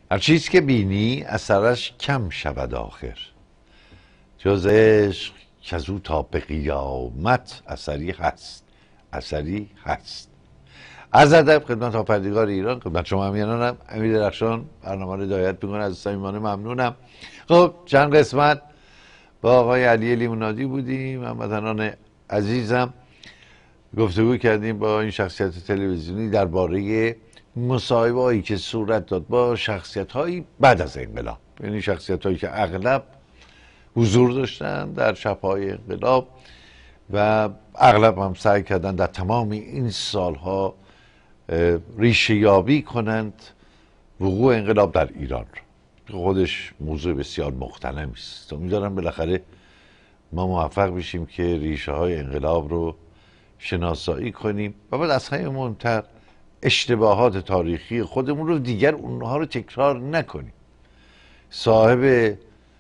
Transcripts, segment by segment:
هر چیز که بینی اثرش کم شود آخر، جز عشق کزو تا به قیامت اثری هست، اثری هست. از ادب خدمت آفریدگار ایران، خدمت شما همیهنانم امیر درخشان برنامه رو هدایت میکنه. از صمیمانه ممنونم. خب چند قسمت با آقای علی لیمونادی بودیم، هموطنان عزیزم، گفتگو کردیم با این شخصیت تلویزیونی درباره مصاحبه هایی که صورت داد با شخصیت هایی بعد از انقلاب، یعنی شخصیت هایی که اغلب حضور داشتن در شب‌های انقلاب و اغلب هم سعی کردن در تمام این سالها ریشه یابی کنند وقوع انقلاب در ایران رو. خودش موضوع بسیار مختلفی است. امیدوارم بالاخره ما موفق بشیم که ریشه های انقلاب رو شناسایی کنیم و بعد از همه مهمتر اشتباهات تاریخی خودمون رو دیگر اونها رو تکرار نکنیم. صاحب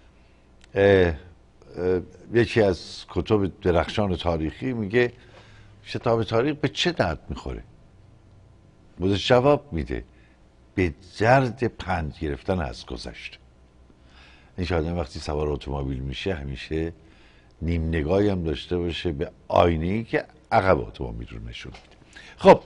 یکی از کتب درخشان تاریخی میگه کتاب تاریخ به چه درد میخوره؟ بودش جواب میده به درد پند گرفتن از گذشته. این که آدم وقتی سوار اتومبیل میشه همیشه نیم نگاهی هم داشته باشه به آینه‌ای که عقب اتومبیل رو نشون میده. خب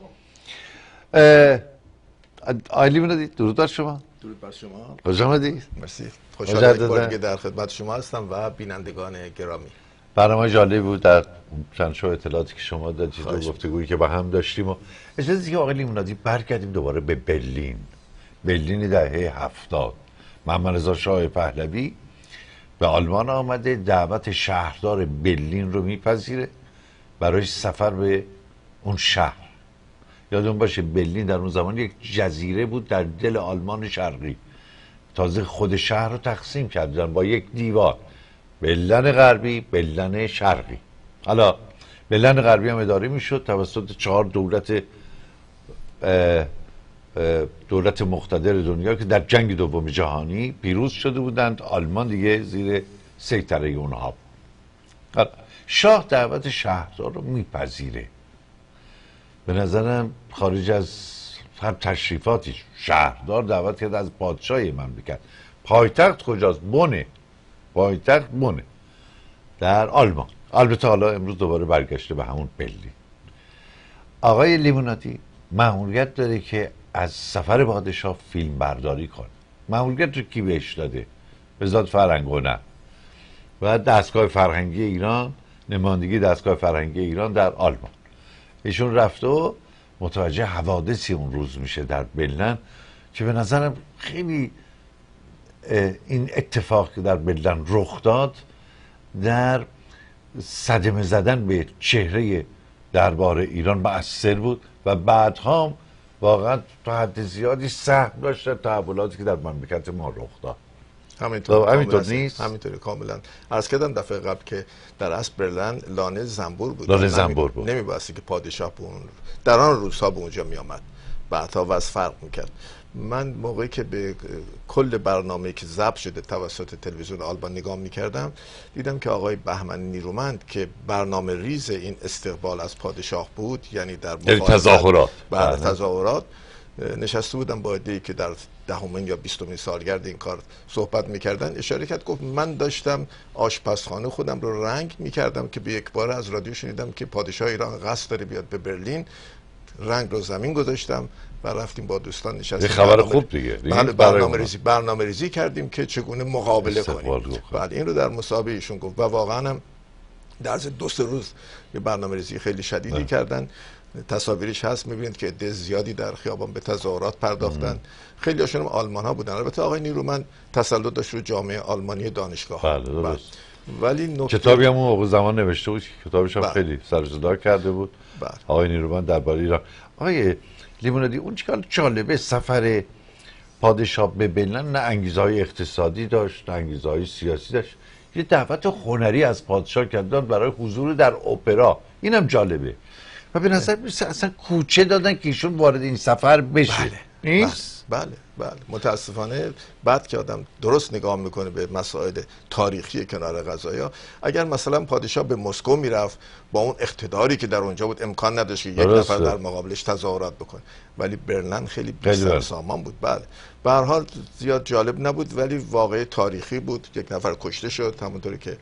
آیلی می‌دید درود بر شما. درود بر شما. خوش آمدید. مرسی. خوشحالم یک بار دیگه در خدمت شما هستم و بینندگان گرامی. برنامه جالبی بود در چند شو اطلاعاتی که شما دادید و گفتگویی که با هم داشتیم. و اجازه بدید که آقای لیمونادی برگردیم دوباره به برلین. برلین دهه 70. محمد رضا شاه پهلوی به آلمان آمده، دعوت شهردار برلین رو میپذیره برای سفر به اون شهر. یادون باشه برلین در اون زمان یک جزیره بود در دل آلمان شرقی. تازه خود شهر رو تقسیم کردن با یک دیوار، برلین غربی، برلین شرقی. حالا برلین غربی هم اداره میشد توسط 4 دولت مقتدر دنیا که در جنگ دوم جهانی پیروز شده بودند. آلمان دیگه زیر سیطره اونها. شاه دعوت شهردار رو میپذیره. به نظرم خارج از هر تشریفاتی شهردار دعوت کرد از پادشاه مملکت. پایتخت کجاست؟ بونه. پایتخت بونه در آلمان. البته حالا امروز دوباره برگشته به همون برلین. آقای لیمونادی مأموریت داره که از سفر پادشاه فیلم برداری کنه. مأموریت رو کی بهش داده؟ وزارت فرهنگ و هنر و دستگاه فرهنگی ایران، نمایندگی دستگاه فرهنگی ایران در آلمان. ایشون رفته و متوجه حوادثی اون روز میشه در برلین که به نظرم خیلی این اتفاق که در برلین رخ داد در صدمه زدن به چهره دربار ایران مؤثر بود و بعدها واقعا تا حد زیادی سهم داشت در تحولاتی که در مملکت ما رخ داد. همینطور نیست؟ همینطوری کاملا. عرض کردم دفعه قبل که در اصل برلین لانه زنبور بود. لانه زنبور بود. نمیبایستی که پادشاه در آن روزها به اونجا می آمد. بعدها وضع فرق میکرد. من موقعی که به کل برنامه‌ای که ضبط شده توسط تلویزیون آلمان نگاه میکردم، دیدم که آقای بهمن نیرومند که برنامه ریز این استقبال از پادشاه بود، یعنی در تظاهرات، بعد تظاهرات نشسته بودم با عده‌ای که در 10 یا 20 سالگرد این کار صحبت میکردن، اشاره کرد گفت من داشتم آشپزخانه خودم رو رنگ میکردم که به یک بار از رادیو شنیدم که پادشاه ایران قصد داره بیاد به برلین. رنگ رو زمین گذاشتم و رفتیم با دوستان نشستیم. خبر خوب دیگه. برنامه ریزی کردیم که چگونه مقابله کنیم. بعد این رو در مصاحبه ایشون گفت و واقعا هم در از 2-3 روز یه برنامه ریزی خیلی شدیدی کردن. تصاویرش هست، میبینید که عده زیادی در خیابان به تظاهرات پرداختن. خیلی هاشون آلمان ها بودن. البته آقای نیرومند تسلط داشت رو جامعه آلمانی دانشگاه. بله. ولی کتابی هم اون زمان نوشته بود، کتابش هم خیلی سر و صدا کرده بود. آقای نیرومند درباره ایران. آقای لیمونادی اون چیکار جالبه سفر پادشاه به برلین نه انگیزه‌های اقتصادی داشت، نه انگیزه‌های سیاسی داشت. یه دعوت هنری از پادشاه کردن برای حضور در اپرا. اینم جالبه. و به نظر میرسه اصلا کوچه دادن که ایشون وارد این سفر بشه. نیست؟ بله متاسفانه بعد که آدم درست نگاه میکنه به مسائل تاریخی کنار قضایا، اگر مثلا پادشاه به مسکو میرفت با اون اقتداری که در اونجا بود امکان نداشت که یک نفر در مقابلش تظاهرات بکنه، ولی برلین خیلی بیشتر سامان بود. بله به هر حال زیاد جالب نبود ولی واقعه تاریخی بود. یک نفر کشته شد همونطوری که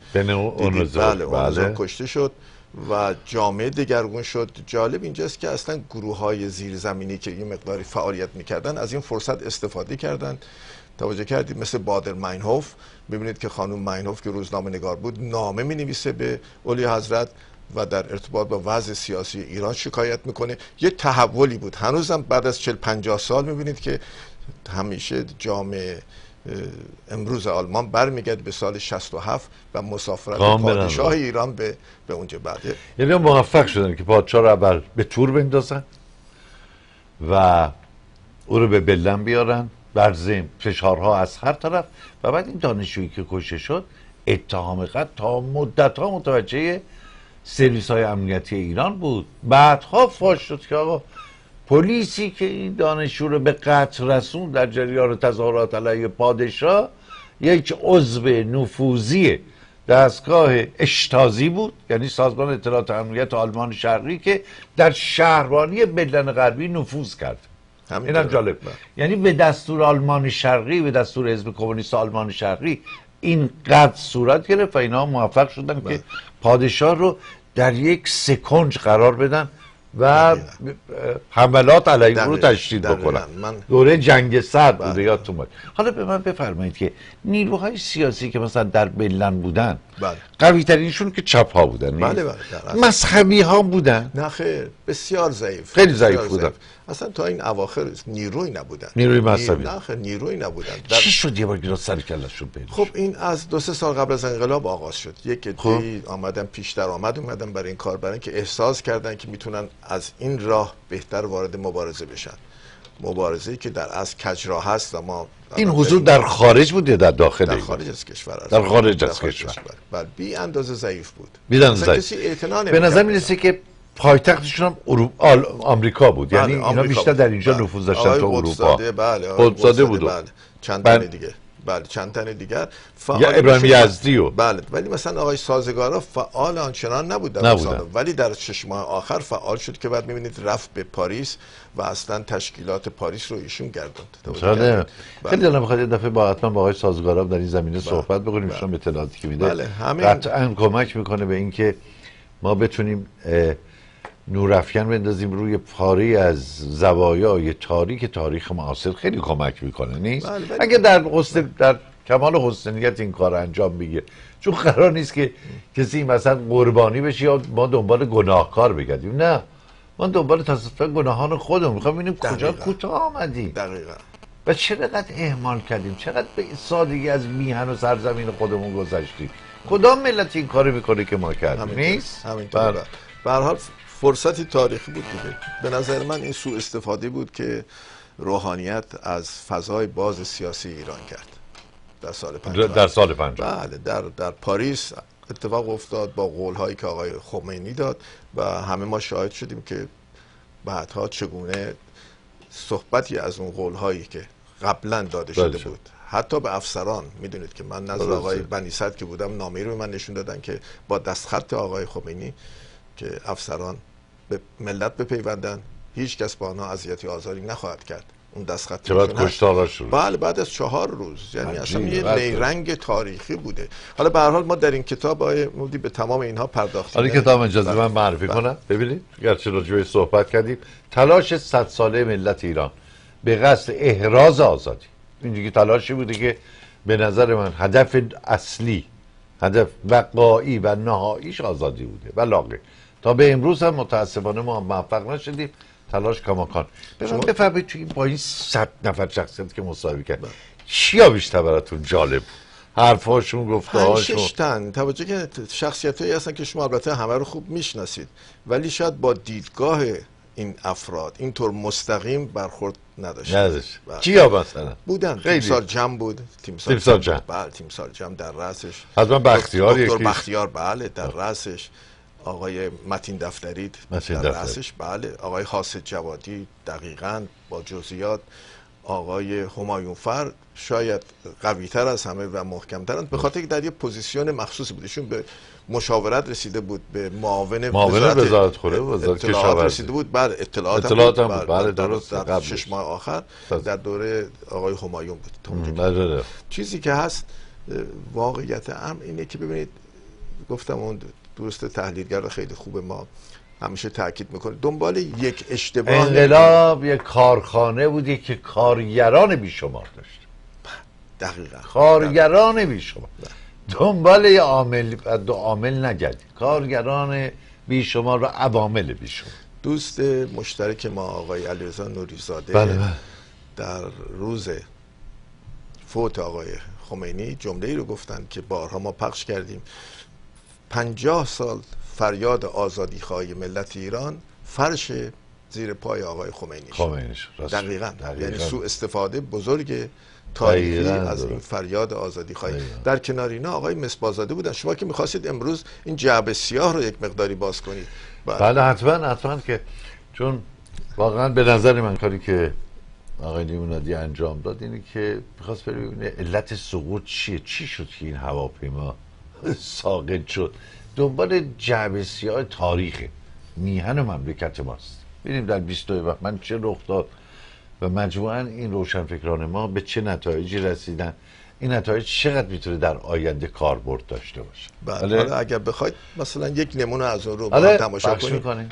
بله کشته شد و جامعه دگرگون شد. جالب اینجاست که اصلا گروه‌های زیرزمینی که این مقداری فعالیت میکردن از این فرصت استفاده کردن. توجه کردید مثل بادر ماینهوف، ببینید که خانم ماینهوف که روزنامه نگار بود نامه مینویسه به اولی حضرت و در ارتباط با وضع سیاسی ایران شکایت میکنه. یه تحولی بود. هنوزم بعد از 40-50 سال میبینید که همیشه جامعه امروز آلمان برمیگرد به سال 67 و مسافرت پادشاه ایران به اونجا بعده. یعنی موفق شدن که پادشاه رو اول به تور بندازن و او رو به بلن بیارن، بر ضمن فشارها از هر طرف، و بعد این دانشجویی که کشته شد اتهام قتل تا مدت‌ها متوجه سرویس‌های امنیتی ایران بود. بعدها فاش شد که آقا پلیسی که این دانشجو رو به قتل رسون در جریان تظاهرات علیه پادشاه یک عضو نفوذی دستگاه اشتازی بود، یعنی سازمان اطلاعات امنیت آلمان شرقی که در شهربانی بلن غربی نفوذ کرد. اینم جالب. یعنی به دستور آلمان شرقی، به دستور حزب کمونیست آلمان شرقی این قتل صورت گرفت و اینا موفق شدن که پادشاه رو در یک سکنج قرار بدن و حملات علیه رو تشدید بکنن. دوره جنگ سرد بوده یادتون باشه. حالا به من بفرمایید که نیروهای سیاسی که مثلا در بلن بودن قوی ترینشون که چپ ها بودن، بله مذهبی ها بودن؟ نه خیر، بسیار ضعیف، خیلی ضعیف بودن. اصلا تا این اواخر نیروی نبودن، نیروی مذهبی. نه خیر، نیروی نبودن. چی شد یه بار گیرا سر کله‌شون پیدا؟ خب این از 2-3 سال قبل از انقلاب آغاز شد. یک عده‌ای آمدن پیش درآمد اومدن برای این کار، برای اینکه احساس کردن که میتونن از این راه بهتر وارد مبارزه بشن. مبارزه‌ای که در از کجراه هست و ما این حضور در خارج بود یا در داخل؟ در خارج از کشور. در خارج از کشور. بله بی اندازه ضعیف بود. کسی اعتنا نمی‌کرد. به نظر میرسه که پایتختشون هم آمریکا بود. یعنی اینا بیشتر در اینجا نفوذ داشتن تو اروپا. قدس‌زاده بود. چند تن دیگه. بله چند تن دیگر یا ابراهیم یزدی و بله، ولی مثلا آقای سازگارا فعال آنچنان نبودن. ولی در 6 ماه آخر فعال شد که بعد میبینید رفت به پاریس و اصلا تشکیلات پاریس رو ایشون گردوند. خیلی دلم می‌خواد یه دفعه حتما با آقای سازگارا در این زمینه صحبت بکنیم. ایشون اطلاعاتی که میده قطعاً کمک میکنه به اینکه ما بتونیم نورافکن بندازیم روی پاره از زوایای تاریخ معاصر. خیلی کمک میکنه نیست؟ اگه در کمال حسن نیت این کار انجام بگیره، چون قرار نیست که کسی مثلا قربانی بشه یا ما دنبال گناهکار بگردیم. نه، ما دنبال تصفیه گناهان خودمون میخوایم ببینیم کجا کوتاه آمدیم دقیقاً و چقدر اهمال کردیم، چقدر به سادگی از میهن و سرزمین خودمون گذشتیم. کدام ملت این کارو میکنه که ما کردیم؟ نیست؟ همینطور. به هر حال فرصتی تاریخی بود دیگه. به نظر من این سوء استفاده بود که روحانیت از فضای باز سیاسی ایران کرد در سال 50. در سال 50 بله در پاریس اتفاق افتاد با قول‌هایی که آقای خمینی داد و همه ما شاهد شدیم که بعدها چگونه صحبتی از اون قول‌هایی که قبلا داده شده بود حتی به افسران. میدونید که من نزد آقای بنی صدر که بودم نامه‌ای رو من نشون دادن که با دستخط آقای خمینی که افسران به ملت بپیوندن، هیچ کس با آنها اذیتی آزاری نخواهد کرد. اون دستخط که بعد کشتارها شروع. بله بعد از 4 روز. یعنی اصلا یه نیرنگ تاریخی بوده. حالا به هر حال ما در این کتاب مودی به تمام اینها پرداختیم. حالا کتاب اجازه من معرفی کنم. ببینید گرچه راجع به صحبت کردیم، تلاش 100 ساله ملت ایران به قصد احراز آزادی. این دیگه تلاشی بوده که به نظر من هدف اصلی، هدف وقایی و نهاییش آزادی بوده و لاغر. تا به امروز هم متاسفانه ما موفق نشدیم. تلاش کماکان. بفرمایید تو این با این 100 نفر شخصیت که مصاحبه کرد چیا بیشتر براتون جالب؟ حرفاشون، گفته‌هاشون؟ 5-6 تن. توجه که شخصیتایی هستن که شما البته همه رو خوب میشناسید، ولی شاید با دیدگاه این افراد اینطور مستقیم برخورد نداشت. چیا مثلا بودن؟ تیمسار جمع بود. تیمسار جمع. بله تیمسار جمع در رأسش. حتما بختیار دکتر بختیار بله در رأسش. آقای متین دفتری در رأسش، بله، آقای حاسد جوادی دقیقاً با جزئیات، آقای همایون فر شاید قوی‌تر از همه و محکم‌ترند به خاطر که در یه پوزیشن مخصوصی بود. ایشون به مشاورت رسیده بود، به معاون وزارت خوره، وزارت اطلاعات رسیده بود، بله، اطلاعات هم بود، بله، درست، در 6 ماه آخر در دوره آقای همایون بود. چیزی که هست واقعیت امر اینه که ببینید، گفتم اون دوست تحلیلگر خیلی خوب ما همیشه تاکید میکنه دنبال یک اشتباه. انقلاب یک کارخانه بودی که کارگران بیشمار داشت. دقیقاً کارگران بیشمار. دنبال یه عامل نگردی، کارگران بیشمار و عوامل بیشمار. دوست مشترک ما آقای علیرضا نوری‌زاده بله. در روز فوت آقای خمینی جمله‌ای رو گفتن که بارها ما پخش کردیم: 50 سال فریاد آزادیخواهی ملت ایران فرش زیر پای آقای خمینی. دقیقاً. یعنی سوء استفاده بزرگ تاریخی از این فریاد آزادیخواهی. در کنار اینا آقای مصباح‌زاده بودن. شما که می‌خواستید امروز این جعبه سیاه رو یک مقداری باز کنید. بله حتما که چون واقعا به نظر من کاری که آقای نیمونادی انجام داد اینه که می‌خواست ببینه علت سقوط چیه، چی شد که این هواپیما ساقط شد. دنبال جعبه سیاه تاریخ میهن مملکت ماست. ببینیم در 22 وقت من چه رخ داد و مجموعاً این روشنفکران ما به چه نتایجی رسیدن. این نتایج چقدر میتونه در آینده کاربرد داشته باشه. بله. حالا اگر بخواید مثلا یک نمونه از اون رو با هم تماشا کنیم.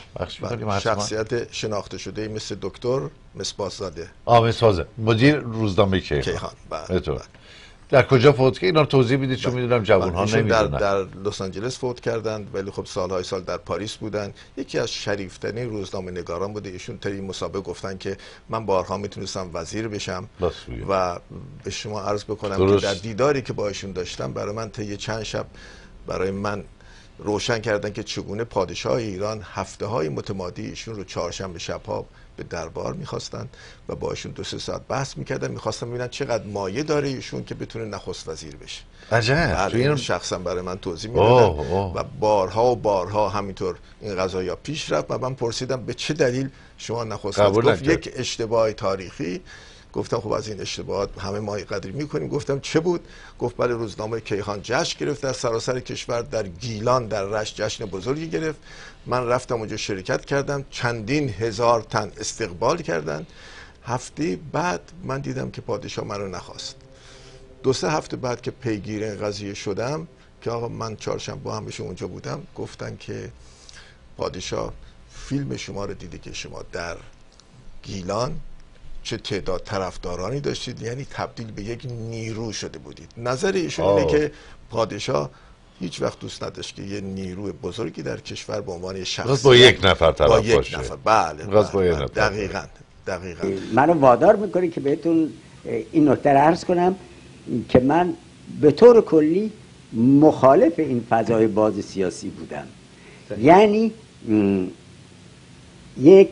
شخصیت شناخته شده مثل دکتر مصباح‌زاده. مصباح‌زاده مدیر روزنامه کیهان. بله. در کجا فوت کرد؟ اینا رو توضیح بدید چون میدونم جوان‌ها نمیدونن. در لس آنجلس فوت کردند ولی خب سالهای سال در پاریس بودن. یکی از شریفترین روزنامه‌نگاران بوده. ایشون تا این مسابقه گفتن که من بارها میتونستم وزیر بشم و به شما عرض بکنم که در دیداری که با ایشون داشتم برای من طی چند شب برای من روشن کردن که چگونه پادشاه ایران هفته‌های متمادی ایشون رو چهارشنبه شب‌ها به دربار می‌خواستن و با ایشون 2-3 ساعت بحث می‌کردن، می‌خواستن ببینن چقدر مایه داره ایشون که بتونه نخست وزیر بشه. عجب. این شخصا برای من توضیح می‌دادن و بارها همینطور این قضایا پیش رفت و من پرسیدم به چه دلیل شما نخست وزیر؟ گفت یک اشتباه تاریخی. گفتم خب از این اشتباهات همه ما قدری میکنیم. گفتم چه بود؟ گفت بله روزنامه کیهان جشن گرفت در سراسر کشور، در گیلان در رشت جشن بزرگی گرفت. من رفتم اونجا شرکت کردم، چندین هزار تن استقبال کردن. هفته بعد من دیدم که پادشاه من رو نخواست. 2-3 هفته بعد که پیگیر این قضیه شدم که آقا من چهارشنبه همیشه اونجا بودم، گفتن که پادشاه فیلم شما رو دیده که شما در گیلان چه تعداد طرفدارانی داشتید، یعنی تبدیل به یک نیرو شده بودید. نظر ایشون اینه که پادشاه هیچ وقت دوست نداشت که یه نیروی بزرگی در کشور به عنوان شخصیت با یک نفر طرف باشه. بله. دقیقاً. منو وادار میکنه که بهتون این نکته رو عرض کنم که من به طور کلی مخالف این فضای باز سیاسی بودم. یعنی یک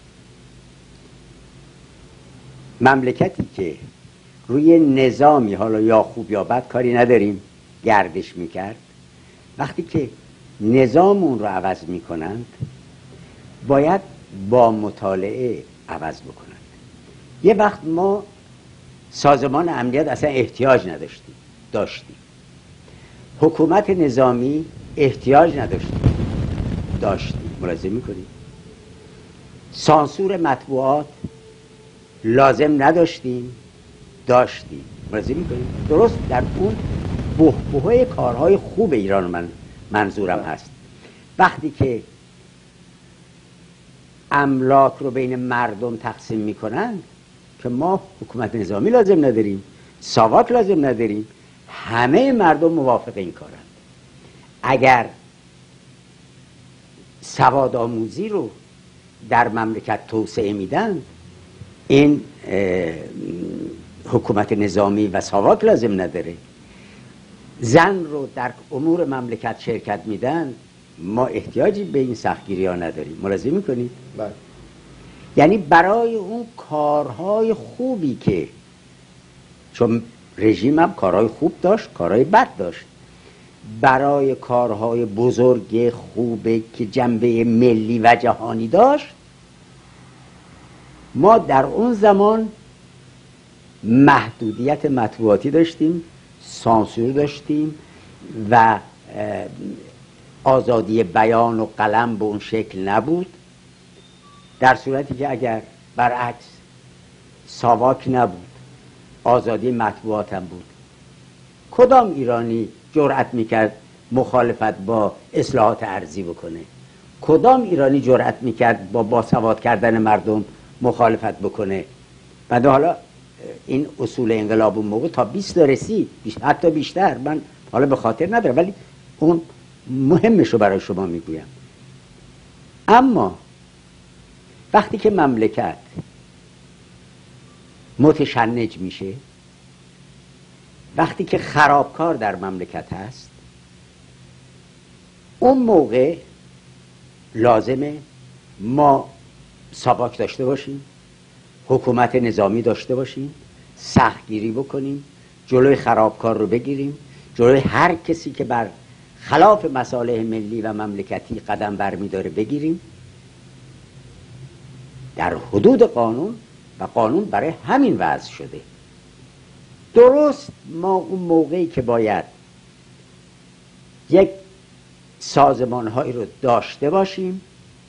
مملکتی که روی نظامی حالا یا خوب یا بد کاری نداریم گردش میکرد، وقتی که نظام اون رو عوض میکنند باید با مطالعه عوض بکنند. یه وقت ما سازمان امنیت اصلا احتیاج داشتیم. حکومت نظامی احتیاج داشتیم. ملاحظه میکنیم سانسور مطبوعات لازم داشتیم. ملاحظه میکنیم درست در اون بحبوحه کارهای خوب ایران من منظورم هست. وقتی که املاک رو بین مردم تقسیم میکنن که ما حکومت نظامی لازم نداریم، ساواک لازم نداریم، همه مردم موافق این کارن. اگر سواد آموزی رو در مملکت توسعه میدن، این حکومت نظامی و ساواک لازم نداره. زن رو در امور مملکت شرکت میدن، ما احتیاجی به این سختگیری ها نداریم. ملاحظه میکنید؟ بله. یعنی برای اون کارهای خوبی که، چون رژیم هم کارهای خوب داشت کارهای بد داشت، برای کارهای بزرگ خوبه که جنبه ملی و جهانی داشت، ما در اون زمان محدودیت مطبوعاتی داشتیم، سانسور داشتیم و آزادی بیان و قلم به اون شکل نبود. در صورتی که اگر برعکس ساواک نبود، آزادی مطبوعات هم بود، کدام ایرانی جرأت میکرد مخالفت با اصلاحات ارضی بکنه؟ کدام ایرانی جرأت میکرد با باسواد کردن مردم مخالفت بکنه؟ بعد حالا این اصول انقلاب اون موقع تا 20 رسید، حتی بیشتر، من حالا به خاطر ندارم ولی اون مهمش رو برای شما میگویم. اما وقتی که مملکت متشنج میشه، وقتی که خرابکار در مملکت هست، اون موقع لازمه ما ساواک داشته باشیم، حکومت نظامی داشته باشیم، سختگیری بکنیم، جلوی خرابکار رو بگیریم، جلوی هر کسی که بر خلاف مصالح ملی و مملکتی قدم برمی‌داره بگیریم در حدود قانون، و قانون برای همین وضع شده. درست ما اون موقعی که باید یک سازمان‌هایی رو داشته باشیم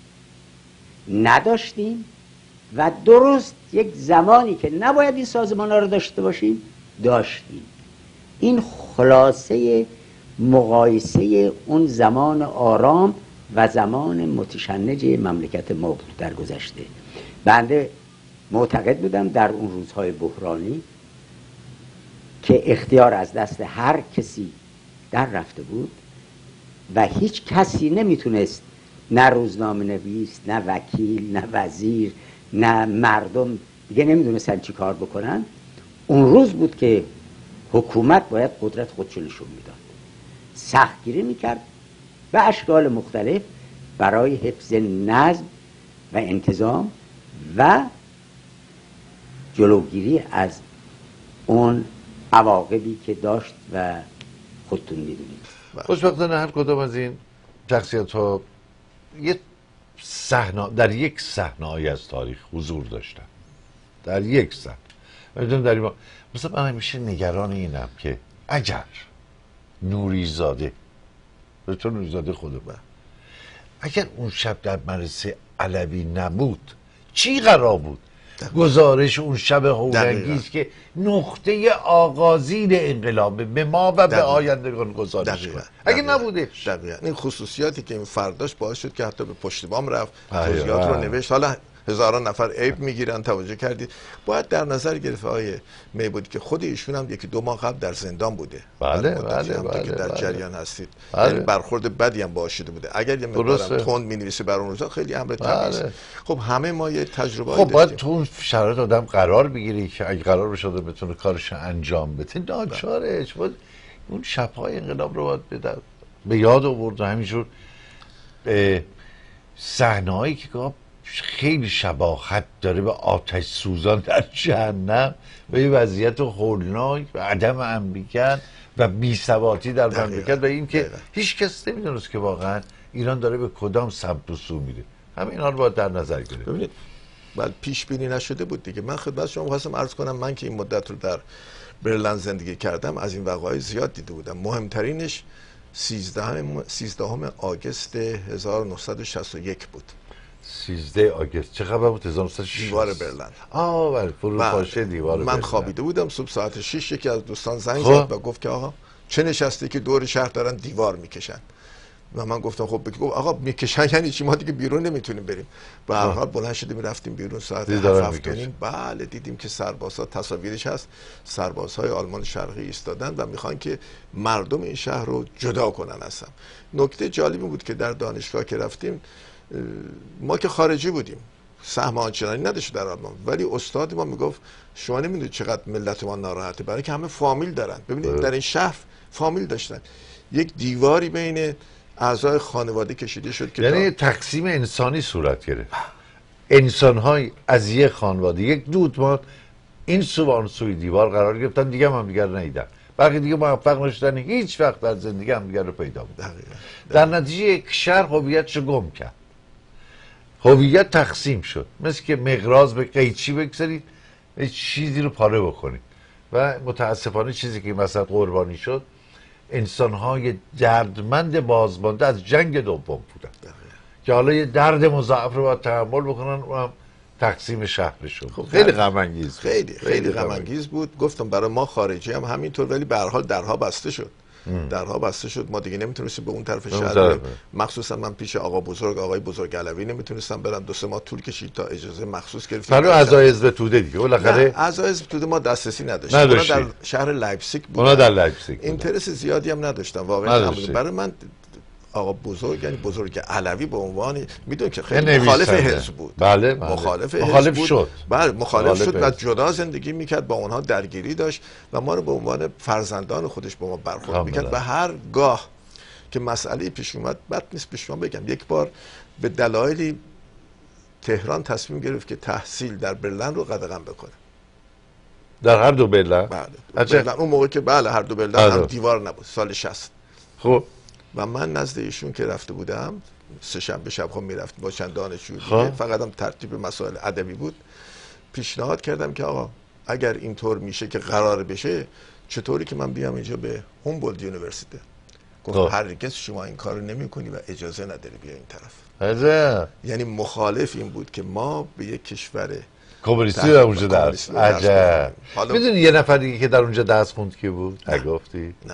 نداشتیم، و درست یک زمانی که نباید این سازمان‌ها رو داشته باشیم داشتیم. این خلاصه مقایسه اون زمان آرام و زمان متشنج مملکت ما بود در گذشته. بنده معتقد بودم در اون روزهای بحرانی که اختیار از دست هر کسی در رفته بود و هیچ کسی نمیتونست، نه روزنامه نویس، نه وکیل، نه وزیر، نه مردم دیگه نمیدونستن چی کار بکنن. اون روز بود که حکومت باید قدرت خودشو نشون میداد، سختگیری میکرد به اشکال مختلف برای حفظ نظم و انتظام و جلوگیری از اون عواقبی که داشت و خودتون میدونید. خوشبختانه هر کدام از این شخصیت ها در یک صحنه‌ای از تاریخ حضور داشتن، در یک صحنه. میدونم در این مثلا من همیشه نگران اینم که اگر نوریزاده، دکتر نوریزاده خود من، اگر اون شب در مدرسه علوی نبود چی قرار بود؟ گزارش اون شب هولنگیست که نقطه آغازین انقلاب به ما و به آیندگان گزارش کنه. اگه نبودش این خصوصیاتی که این فرداش باعث شد که حتی به پشت بام رفت، توضیحات رو نوشت. حالا هزاران نفر عیب میگیرن، توجه کردید. باید در نظر گرفت آقای میبودی که خود ایشون هم یکی دو ماه قبل در زندان بوده. بله که در جریان هستید. یعنی برخورد بدی هم باعث شده بوده. اگر یه مقدارم تند می‌نویسه بر اون روزا خیلی امر طبیعیه. خب همه ما یه تجربه داشتیم. خب باید تو اون شرایط آدم قرار بگیری که اگه قرار بشه بتونه کارش انجام بده، ناچارش بود. اون شب‌های انقلاب رو باید به یاد آورد و همینجور صحنه‌هایی که خیلی شباهت داره به آتش سوزان در جهنم و یه وضعیت هولناک و عدم امنیت و بی‌ثباتی در مملکت و این که هیچ کس نمیدونست که واقعا ایران داره به کدام سمت و سو میره. همه اینا رو باید در نظر گرفت. ببینید بله پیش بینی نشده بود دیگه. من خدمت شما خواستم عرض کنم، من که این مدت رو در برلین زندگی کردم از این وقایع زیاد دیده بودم. مهمترینش 13 آگوست 1961 بود. 13 آگوست چه خبر بود؟ 1960 دیوار برلین. بله، فروپاشی دیوار برلین. من خوابیده بودم، صبح ساعت 6 یکی از دوستان زنگ زد و گفت که آقا چه نشسته که دور شهر دارن دیوار میکشن. و من گفتم خب گفت آقا میکشن یعنی چی؟ ما دیگه بیرون نمیتونیم بریم. به هر حال بلند شدیم رفتیم بیرون ساعت 7:30. بله دیدیم که سربازها، تصاویرش هست، سربازهای آلمان شرقی ایستادن و میخوان که مردم این شهر رو جدا کنن اصلا. نکته جالبی بود که در دانشگاه که رفتیم، ما که خارجی بودیم، سهم آنچنانی نداشت در آلمان، ولی استاد ما میگفت شما نمیدونید چقدر ملت ما ناراحته، برای که همه فامیل دارن. ببینید در این شهر فامیل داشتن. یک دیواری بین اعضای خانواده کشیده شد که یعنی تقسیم انسانی صورت گرفت. انسان‌های از یک خانواده، یک دودمان، این سو و آن سوی دیوار قرار گرفتن، دیگه هم دیگر ندیدن. بقیه دیگه موفق نشدن هیچ وقت در زندگی هم دیگر رو پیدا بود. در نتیجه یک شهر هویتش رو گم کرد، هویت تقسیم شد، مثل که مقراض به قیچی بگذارید چیزی رو پاره بکنید و متاسفانه چیزی که مثلا قربانی شد انسان‌های دردمند بازمانده از جنگ دوم بودن که حالا یه درد مضاعف رو باید تحمل بکنن، اونم تقسیم شهرشون. خب خیلی غم انگیز، خیلی غم انگیز بود. گفتم برای ما خارجی هم همینطور، ولی به هر حال درها بسته شد. درها بسته شد، ما دیگه نمیتونستیم به اون طرف شهر بریم. مخصوصا من پیش آقای بزرگ علوی نمیتونستم برم، 2-3 ماه طول کشید تا اجازه مخصوص گرفتیم. حالا اعضای حزب توده دیگه بالاخره اعضای حزب توده ما دسترسی نداشتیم. اونا در شهر لایپزیگ بودن. اونا در لایپزیگ اینترس زیادی هم نداشتن واقعا. برای من آقا بزرگ، یعنی بزرگ علوی به عنوان، میدونید که خیلی مخالف حزب بود. بله. مخالف شد. بله مخالف شد و جدا زندگی میکرد، با اونها درگیری داشت و ما رو به عنوان فرزندان خودش با ما برخورد میکرد. و هر گاه که مسئله پیش اومد، بد نیست به شما بگم، یک بار به دلایلی تهران تصمیم گرفت که تحصیل در برلن رو قدغن بکنه. در هر دو برلن؟ بله. برلن اون موقع که بله هر دو برلن هم دیوار نبود، سال 60. خب و من نزد ایشون که رفته بودم، سه شنبه شب خب میرفتم با چند دانشجو دیگه، فقط هم ترتیب مسائل ادبی بود، پیشنهاد کردم که آقا اگر اینطور میشه که قرار بشه، چطوری که من بیام اینجا به هومبولت یونیورسیتی؟ گفت هرگز شما این کارو نمیکنی و اجازه نداری بیا این طرف. یعنی مخالف این بود که ما به یک کشور کمونیستی در اونجا درس. عجب. میدونی یه نفر دیگه که در اونجا درس خوند کی بود؟ نگفتی؟ نه.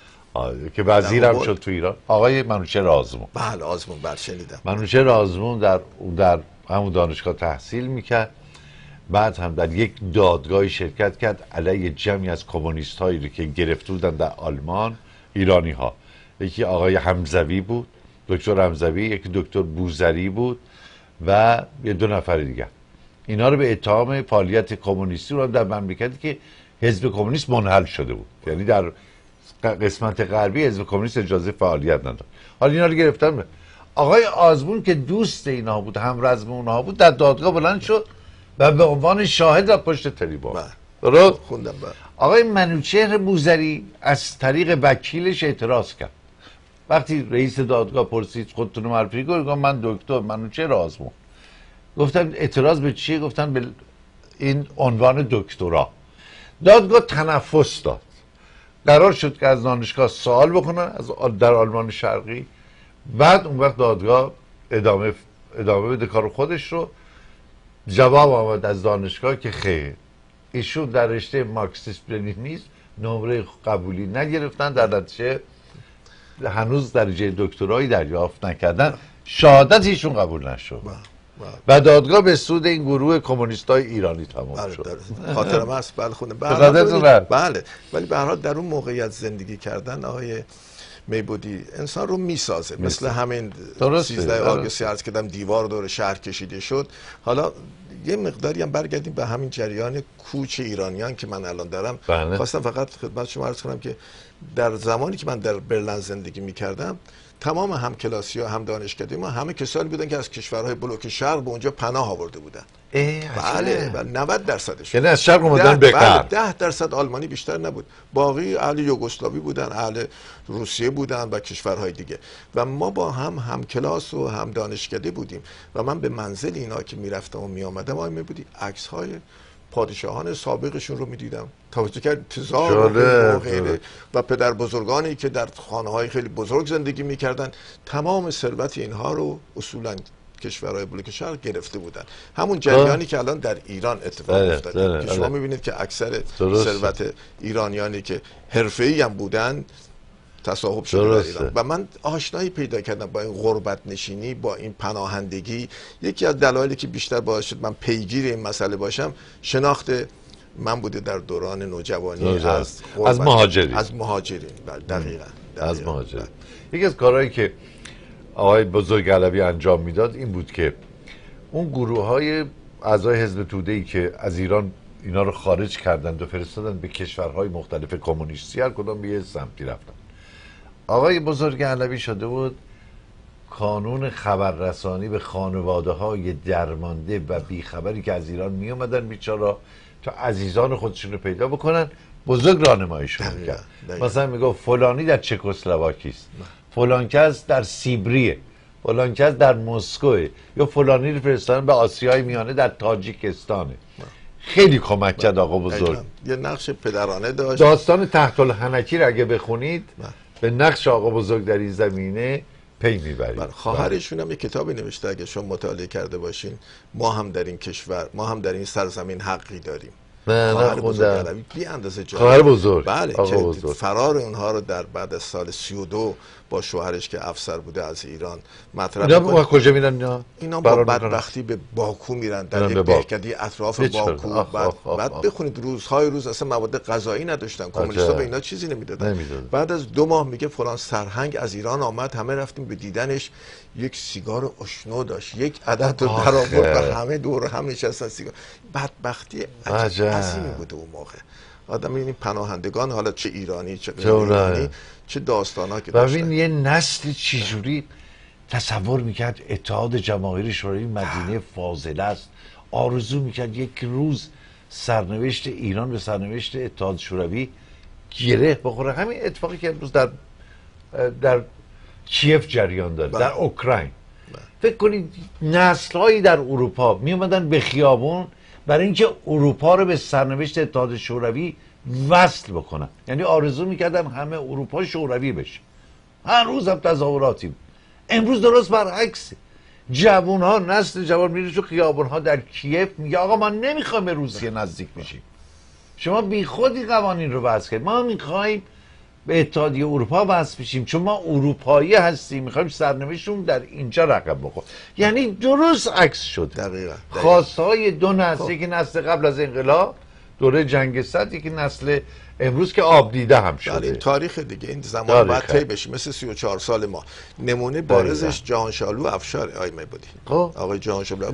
که وزیرم شد تو ایران، آقای منوچهر آزمون. بله آزمون، بله شنیدم. منوچهر آزمون در همون دانشگاه تحصیل میکرد، بعد هم در یک دادگاهی شرکت کرد علیه جمعی از کمونیست هایی که گرفته بودن در آلمان، ایرانی ها. یکی آقای حمزوی بود، دکتر حمزوی، یکی دکتر بوزری بود و یه 2 نفر دیگه. اینا رو به اتهام فعالیت کمونیستی رو در مملکتی که حزب کمونیست منحل شده بود، یعنی در قسمت غربی حزب کمونیست اجازه فعالیت نداد. حالا اینا رو گرفتن. آقای آزمون که دوست اینا بود، هم رزم اونها بود، در دادگاه بلند شد و به عنوان شاهد در پشت تریبان. درست خوندم. آقای منوچهر بوزری از طریق وکیلش اعتراض کرد. وقتی رئیس دادگاه پرسید خودتون معرفی کنید، گفتم من دکتر منوچهر آزمون. گفتم اعتراض به چیه؟ گفتن به این عنوان دکترا. دادگاه تنفس داد. قرار شد که از دانشگاه سوال بکنن در آلمان شرقی، بعد اون وقت دادگاه ادامه بده کار خودش رو. جواب آمد از دانشگاه که خیر، ایشون در رشته مارکسیسم لنینیسم نمره قبولی نگرفتن، در نتیجه هنوز درجه دکترایی دریافت نکردن، شهادت ایشون قبول نشد و دادگاه به سود این گروه کمونیستای ایرانی تمام شد. خاطرم هست. بله خوندم. بله. ولی به هر حال در اون موقعیت زندگی کردن آقای میبودی انسان رو میسازه. مثل همین 13 آگوست عرض کردم دیوار دور شهر کشیده شد. حالا یه مقداری هم برگردیم به همین جریان کوچ ایرانیان که من الان دارم. خواستم فقط خدمت شما عرض کنم که در زمانی که من در برلن زندگی میکردم، تمام همکلاسی ها، هم دانشکده ما، همه کسانی بودن که از کشورهای بلوک شرق به اونجا پناه آورده بودن. بله 90%. یعنی از شرق اومدن به غرب. 10% آلمانی بیشتر نبود، باقی اهل یوگسلاوی بودن، اهل روسیه بودن و کشورهای دیگه. و ما با هم کلاس و هم دانشکده بودیم و من به منزل اینا که میرفتم و میآمدم، آقای میبودی عکس های پادشاهان سابقشون رو میدیدم، توجه کرد تزار و غیره، و پدر بزرگانی که در خانه های خیلی بزرگ زندگی میکردن، تمام ثروت اینها رو اصولا کشورهای بلوک شرق گرفته بودن. همون جریانی که الان در ایران اتفاق افتاده که شما میبینید که اکثر ثروت ایرانیانی که حرفه‌ای هم بودن تصاحب شده در ایران. و من آشنایی پیدا کردم با این غربت نشینی، با این پناهندگی. یکی از دلایلی که بیشتر باعث شد من پیگیر این مسئله باشم، شناخت من بوده در دوران نوجوانی از مهاجرین. بله دقیقاً. از مهاجرین. یکی از کارهایی که آقای بزرگ علوی انجام میداد این بود که اون گروه های اعضای حزب توده‌ای که از ایران اینا رو خارج کردند و فرستادن به کشورهای مختلف کمونیستی، هر کدام به یه سمتی رفتن. آقای بزرگ علوی شده بود کانون خبررسانی به خانواده های درمانده و بیخبری که از ایران می اومدن بیچارا، تا عزیزان خودشون رو پیدا بکنن، بزرگ راهنماییشون میکرد. مثلا میگفت فلانی در چکسلواکی است، فلان کس در سیبریه، فلان کس در مسکوه، یا فلانی رو فرستادن به آسیای میانه در تاجیکستانه. خیلی کمک کرد آقا بزرگ. یه نقش پدرانه داشت. داستان تحت الحنکی رو اگه بخونید به نقش آقا بزرگ در این زمینه پی میبرید. خواهرشون هم یه کتابی نوشته، اگه شما مطالعه کرده باشین، ما هم در این کشور، ما هم در این سرزمین حقی داریم. نه خوندم. بی اندازه جالب. خواهر بزرگ. بله، آقا که بزرگ. فرار اونها رو در بعد از سال 32 با شوهرش که افسر بوده از ایران مطرح میکنه. اینا کجا میرن اینا با بدبختی به باکو میرن، در یک دهکده اطراف باکو. بعد بخونید روزهای روز اصلا مواد غذایی نداشتن، کمونیست‌ها به اینا چیزی نمیدادن. بعد از 2 ماه میگه فلان سرهنگ از ایران آمد، همه رفتیم به دیدنش، یک سیگار اشنو داشت، یک عدد رو در آورد و همه دور هم نشستن سیگار. بدبختی عظیمی بوده اون موقع. آدم این پناهندگان، حالا چه ایرانی چه غیر ایرانی، چه داستانا که داشتن. ببین یه نسل چجوری تصور میکرد اتحاد جماهیر شوروی مدینه فاضله است، آرزو میکرد یک روز سرنوشت ایران به سرنوشت اتحاد شوروی گره بخوره. همین اتفاقی که امروز در کیف جریان داره، در اوکراین. فکر کنید نسل‌هایی در اروپا می اومدن به خیابون برای اینکه اروپا رو به سرنوشت اتحاد شوروی وصل بکنن، یعنی آرزو میکردن همه اروپا شوروی بشه. هر روز هم تظاهراتی. امروز درست برعکس، جوان‌ها، نسل جوان میره تو خیابون‌ها در کیف میگه آقا ما نمیخوایم به روسیه نزدیک بشیم، شما بیخودی قوانین رو وضع کنید، ما میخوایم به اتحادیه اروپا وصل بشیم چون ما اروپایی هستیم، میخوایم سرنوشتمون در اینجا رقم بخوره. یعنی درست عکس شد. دقیقاً. خواستهای دو نسل، یکی نسل قبل از انقلاب دوره جنگ سرد، یکی نسل امروز که آب دیده هم شده. این تاریخ دیگه، این زمان باید طی بشه، مثل 34 سال ما. نمونه بارزش جهانشالو افشار آقای میبودی. آقای جهانشالو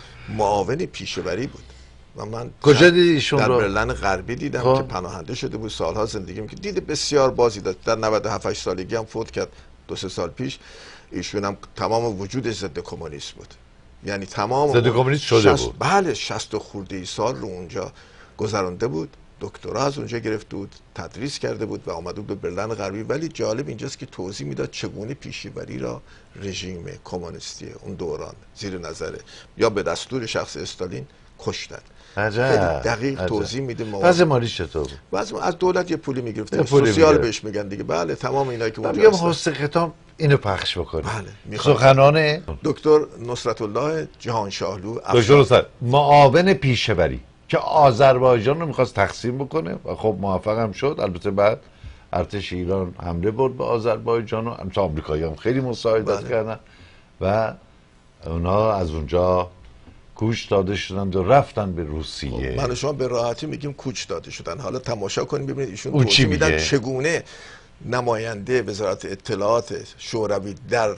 معاون پیشوری بود و من کجا دیدی ایشون در رو؟ برلن غربی دیدم که پناهنده شده بود، سالها زندگی می‌کرد، دید بسیار بازی داشت. در 97 سالگی هم فوت کرد 2-3 سال پیش. ایشون هم تمام وجودش ضد کمونیسم بود، یعنی تمام ضد کمونیسم شده بود. بله، 60 خورده ای سال رو اونجا گذرانده بود، دکترا از اونجا گرفته بود، تدریس کرده بود و آمده بود به برلن غربی. ولی جالب اینجاست که توضیح میداد چگونه پیشوری را رژیم کمونیستی اون دوران زیر نظره یا به دستور شخص استالین کشتن. عجب. دقیق توضیح میده. وضع مالی چطور بود؟ وضع از دولت یه پولی میگرفته، سوسیال بهش میگن دیگه. بله، تمام اینا که اونجا هستن. حسن ختام اینو پخش بکنه. بله. سخنان دکتر نصرت الله جهانشاهلو، دکتر معاون پیشوری که آذربایجان رو میخواست تقسیم بکنه و خب موفق هم شد. البته بعد ارتش ایران حمله برد به آذربایجان و همچنین آمریکایی هم خیلی مساعدت کردن و اونا از اونجا کوچ داده شدن و رفتن به روسیه. من و شما به راحتی میگیم کوچ داده شدن. حالا تماشا کنیم ببینید ایشون توضیح میدن چگونه نماینده وزارت اطلاعات شوروی در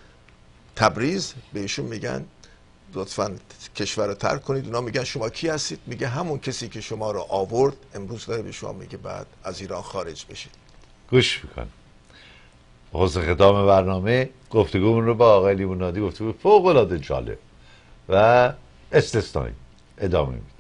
تبریز به ایشون میگن لطفاً کشور رو ترک کنید. اونا میگن شما کی هستید؟ میگه همون کسی که شما رو آورد امروز داره به شما میگه بعد از ایران خارج بشید. گوش میکن. حسن ختام برنامه گفتگومون رو با آقای لیمونادی گفتگو فوق العاده جالب و استثنایی ادامه میدیم.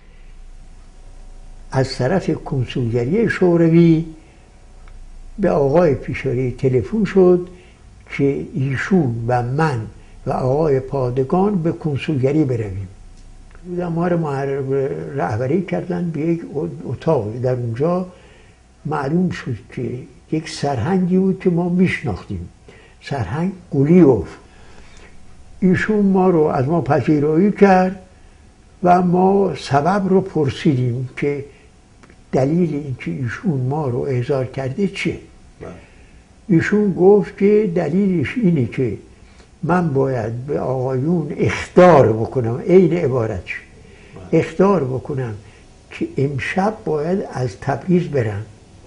از طرف کنسولگری شوروی به آقای پیشوری تلفن شد که ایشون و من و آقای پادگان به کنسولگری برویم. ما رو رهبری کردن به یک اتاق. در اونجا معلوم شد که یک سرهنگی بود که ما میشناختیم، سرهنگ قولیوف. ایشون ما رو از ما پذیرایی کرد و ما سبب رو پرسیدیم که دلیل اینکه ایشون ما رو احضار کرده چیه؟ ایشون گفت که دلیلش اینه که من باید به آقایون اخطار بکنم، عین عبارتش اخطار بکنم که امشب باید از تبریز برم.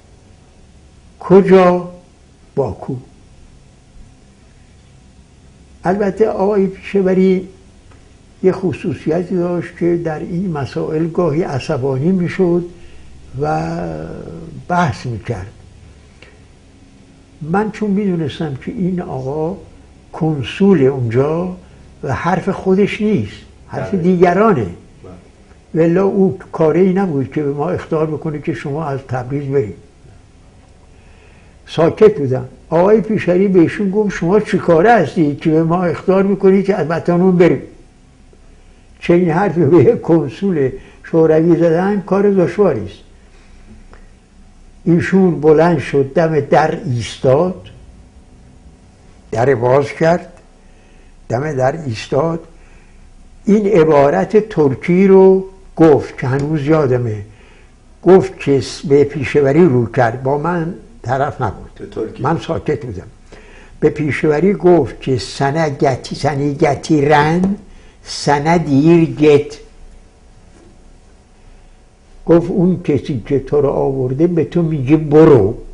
کجا؟ باکو. البته آقای پیشوری یه خصوصیتی داشت که در این مسائل گاهی عصبانی میشد و بحث میکرد. من چون میدونستم که این آقا کنسول اونجا و حرف خودش نیست، حرف دیگرانه، ولی او کاری نبود که به ما اخطار بکنه که شما از تبریز برید. ساکت بودم. آقای پیشری بهشون گفت شما چی کاره هستید که به ما اخطار میکنید که از وطنمون بریم؟ چه این حرف به یک کنسول شوروی زدن کار دشواری است. ایشون بلند شد دم در ایستاد، در باز کرد، دم در ایستاد، این عبارت ترکی رو گفت که هنوز یادمه، گفت که به پیشوری رو کرد، با من طرف نبود، من ساکت بودم. به پیشوری گفت که سنی گتیرن سنه دیر گت، گفت اون کسی که تو رو آورده به تو میگه برو.